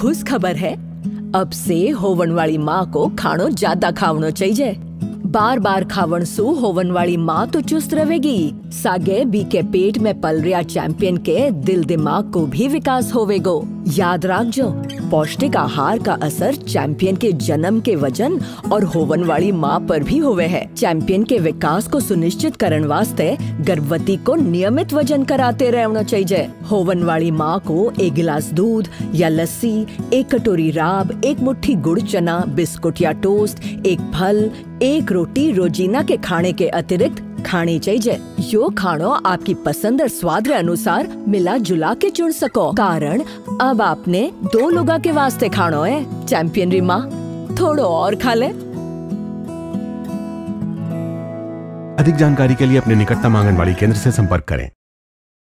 खुश खबर है, अब से होवन वाली माँ को खानो ज्यादा खावनो चाहिए। बार बार खावन सु होवन वाली माँ तो चुस्त रहेगी, सागे बी के पेट में पल रहा चैंपियन के दिल दिमाग को भी विकास होवेगो। याद रख जो पौष्टिक आहार का असर चैंपियन के जन्म के वजन और होवन वाली माँ पर भी होवे है। चैंपियन के विकास को सुनिश्चित करने वास्ते गर्भवती को नियमित वजन कराते रहना चाहिए। होवन वाली माँ को 1 गिलास दूध या लस्सी, 1 कटोरी राब, 1 मुट्ठी गुड़ चना, बिस्कुट या टोस्ट, 1 फल, 1 रोटी रोजीना के खाने के अतिरिक्त खानी चाहिए। यो खानो आपकी पसंद और स्वाद के अनुसार मिला जुला के चुन सको, कारण अब आपने 2 लोगों के वास्ते खानो है। चैंपियन री माँ थोड़ो और खा ले। अधिक जानकारी के लिए अपने निकटतम आंगनबाड़ी केंद्र से संपर्क करें।